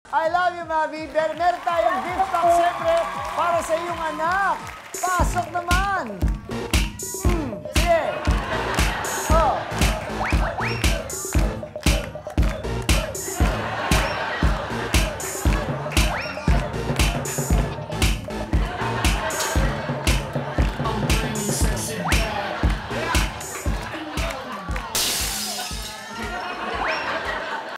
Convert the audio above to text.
I love you, Mavi. Meron tayong gift pack, siyempre, para sa iyong anak. Pasok naman!